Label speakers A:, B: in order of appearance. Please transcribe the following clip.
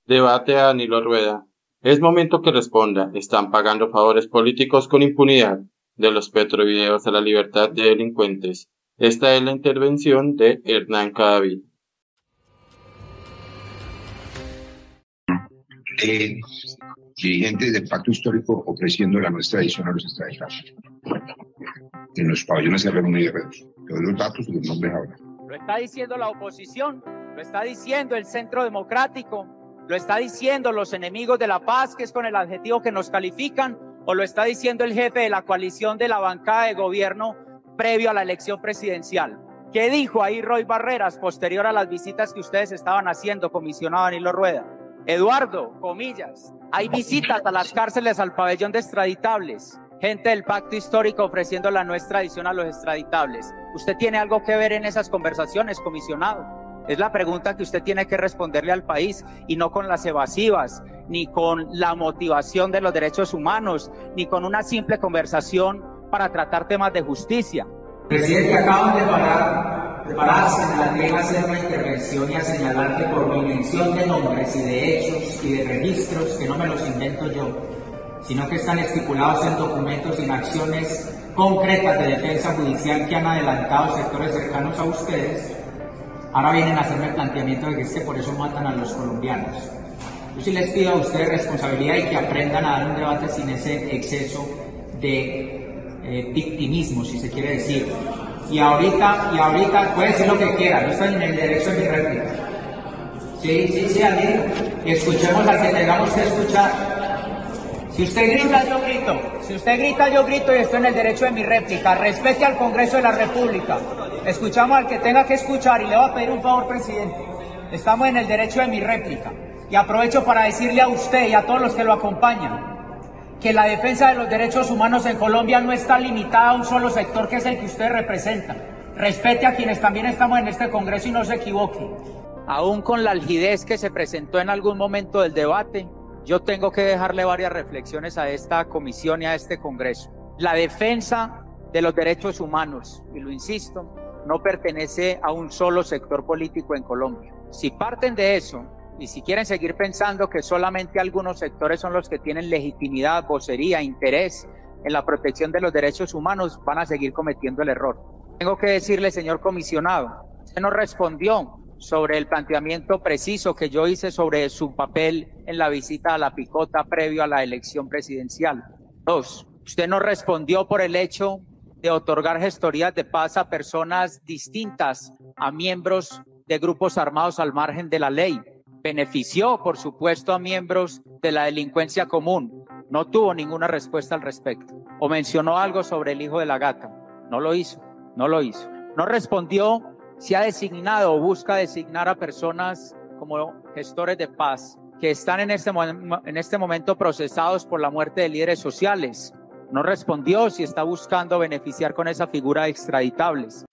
A: Debate a Danilo Rueda. Es momento que responda. ¿Están pagando favores políticos con impunidad? De los petrovideos a la libertad de delincuentes. Esta es la intervención de Hernán Cadavid.
B: Dirigentes del pacto histórico ofreciendo la nuestra edición a los extraditados en los pabellones R1 y R2. Te doy los datos y los nombres ahora.
C: Lo está diciendo la oposición, lo está diciendo el Centro Democrático, lo está diciendo los enemigos de la paz, que es con el adjetivo que nos califican, o lo está diciendo el jefe de la coalición de la bancada de gobierno previo a la elección presidencial. ¿Qué dijo ahí Roy Barreras posterior a las visitas que ustedes estaban haciendo, comisionado Danilo Rueda? Eduardo, comillas, hay visitas a las cárceles al pabellón de extraditables, gente del pacto histórico ofreciendo la nuestra adición a los extraditables. ¿Usted tiene algo que ver en esas conversaciones, comisionado? Es la pregunta que usted tiene que responderle al país, y no con las evasivas, ni con la motivación de los derechos humanos, ni con una simple conversación para tratar temas de justicia.
D: Presidente, acaban de prepararse en la que a hacer una intervención y a señalar que por mi mención de nombres y de hechos y de registros, que no me los invento yo, sino que están estipulados en documentos y en acciones concretas de defensa judicial que han adelantado sectores cercanos a ustedes, ahora vienen a hacerme el planteamiento de que es que por eso matan a los colombianos. Yo sí les pido a ustedes responsabilidad y que aprendan a dar un debate sin ese exceso de victimismo, si se quiere decir. Y ahorita puede decir lo que quiera, yo estoy en el derecho de mi réplica. Sí, amigo. Y escuchemos al que tengamos que escuchar. Si usted grita, yo grito. Si usted grita, yo grito, y estoy en el derecho de mi réplica. Respete al Congreso de la República. Escuchamos al que tenga que escuchar, y le voy a pedir un favor, presidente. Estamos en el derecho de mi réplica. Y aprovecho para decirle a usted y a todos los que lo acompañan que la defensa de los derechos humanos en Colombia no está limitada a un solo sector, que es el que usted representa. Respete a quienes también estamos en este Congreso y no se equivoque.
C: Aún con la algidez que se presentó en algún momento del debate, yo tengo que dejarle varias reflexiones a esta comisión y a este Congreso. La defensa de los derechos humanos, y lo insisto, no pertenece a un solo sector político en Colombia. Si parten de eso, y si quieren seguir pensando que solamente algunos sectores son los que tienen legitimidad, vocería, interés en la protección de los derechos humanos, van a seguir cometiendo el error. Tengo que decirle, señor comisionado, usted no respondió sobre el planteamiento preciso que yo hice sobre su papel en la visita a La Picota previo a la elección presidencial. 2, usted no respondió por el hecho de otorgar gestorías de paz a personas distintas a miembros de grupos armados al margen de la ley. Benefició, por supuesto, a miembros de la delincuencia común. No tuvo ninguna respuesta al respecto. O mencionó algo sobre el hijo de la gata. No lo hizo. No respondió si ha designado o busca designar a personas como gestores de paz que están en este momento procesados por la muerte de líderes sociales. No respondió si está buscando beneficiar con esa figura de extraditables.